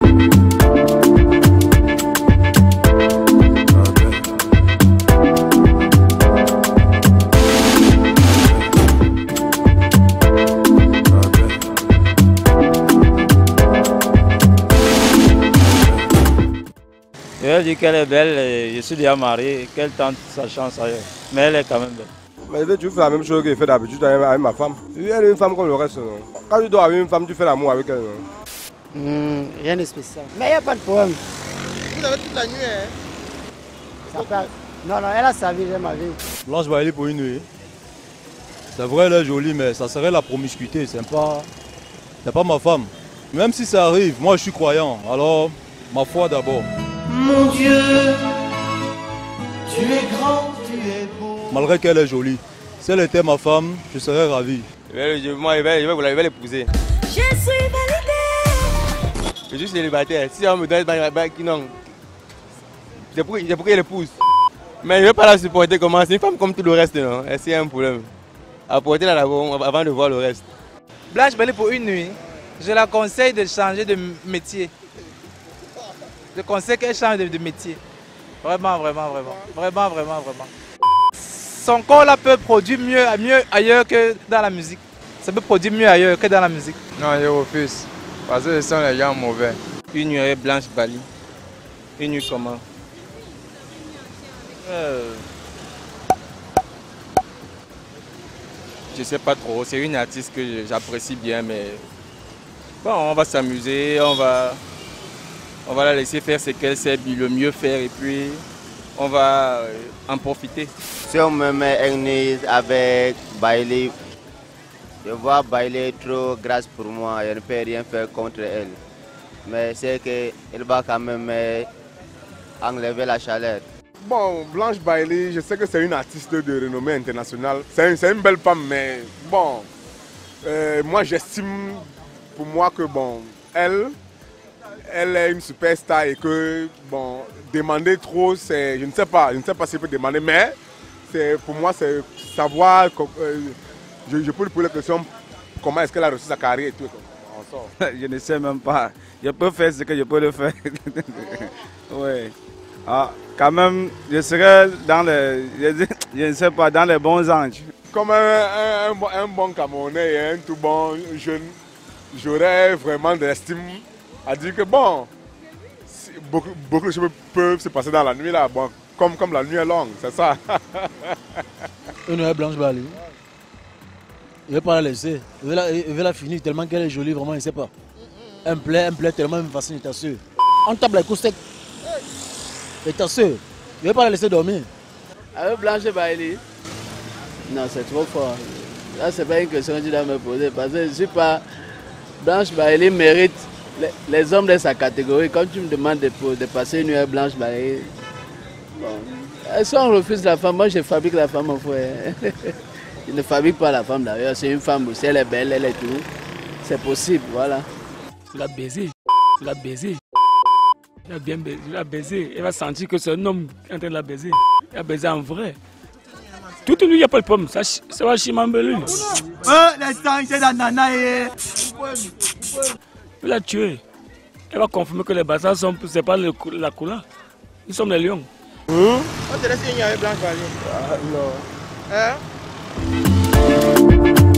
Je vais dire qu'elle est belle, je suis déjà marié, qu'elle tente sa chance ailleurs. Mais elle est quand même belle. Mais tu fais la même chose que je fais d'habitude avec ma femme. Elle est une femme comme le reste. Non? Quand tu dois avec une femme, tu fais l'amour avec elle. Rien de spécial. Mais il n'y a pas de problème. Vous avez toute la nuit, hein? Ça peut... Non, elle a sa vie, j'ai ma vie. Blanche Bailey pour une nuit. C'est vrai, elle est jolie, mais ça serait la promiscuité. C'est pas ma femme. Même si ça arrive, moi je suis croyant. Alors, ma foi d'abord. Mon Dieu, tu es grand, tu es beau. Malgré qu'elle est jolie, si elle était ma femme, je serais ravi. Moi, je vais l'épouser. Je suis validé. Je suis célibataire. Si on me donne non, c'est pour qu'elle épouse. Mais je ne vais pas la supporter comment. C'est une femme comme tout le reste, non? C'est un problème. Apporter-la d'abord avant de voir le reste. Blanche Bailey pour une nuit, je la conseille de changer de métier. Je conseille qu'elle change de métier. Vraiment. Son corps là peut produire mieux ailleurs que dans la musique. Ça peut produire mieux ailleurs que dans la musique. Non, je refuse. Parce que ce sont les gens mauvais. Une nuit avec Blanche Bailey. Une nuit comment? Je sais pas trop. C'est une artiste que j'apprécie bien, mais bon, on va s'amuser, on va la laisser faire ce qu'elle sait le mieux faire et puis on va en profiter. Si on me met une nuit avec Bailey, je vois Bailey trop grasse pour moi, je ne peux rien faire contre elle. Mais c'est qu'elle va quand même enlever la chaleur. Bon, Blanche Bailey, je sais que c'est une artiste de renommée internationale. C'est une belle femme, mais bon, moi j'estime pour moi que bon, elle est une superstar et que bon, demander trop, je ne sais pas si elle peut demander, mais pour moi c'est savoir, je peux lui poser la question, comment est-ce qu'elle a reçu sa carrière et tout. Je ne sais même pas. Je peux faire ce que je peux le faire. Oui. Ah, quand même, je serai dans je ne sais pas, dans les bons anges. Comme un bon Camerounais et un tout bon jeune, j'aurais vraiment de l'estime à dire que bon, beaucoup de choses peuvent se passer dans la nuit là, bon, comme la nuit est longue, c'est ça. Une nuit Blanche Bailey. Je ne vais pas la laisser. Je vais la finir tellement qu'elle est jolie, vraiment, je ne sais pas. Elle me plaît tellement, elle me fascine, je t'assure. On tape les coups secs. Je t'assure. Je ne vais pas la laisser dormir. Avec Blanche Bailey? Non, c'est trop fort. Là, ce n'est pas une question que tu dois me poser parce que je ne suis pas. Blanche Bailey mérite les hommes de sa catégorie. Quand tu me demandes de passer une nuit avec Blanche Bailey, bon, si on refuse la femme, moi je fabrique la femme, mon frère. Je ne fabrique pas la femme d'ailleurs, c'est une femme aussi, elle est belle, elle est tout. C'est possible, voilà. Tu l'as baisé, il a bien baisé, il a baisé. Elle va sentir que c'est un homme qui est en train de la baiser. Il a baisé en vrai. Toute nuit, il n'y a pas de problème, ça va chimambelu. L'instant, c'est la nana. Il l'a tué. Elle va confirmer que les bazars sont, c'est pas la couleur. Nous sommes les lions. On te laisse une avec Blanche Bailey. Non. Hein?